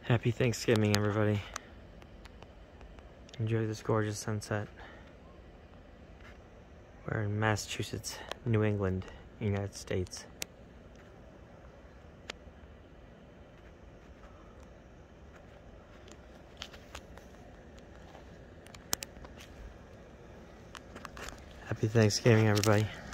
Happy Thanksgiving, everybody. Enjoy this gorgeous sunset. We're in Massachusetts, New England, United States. Happy Thanksgiving, everybody.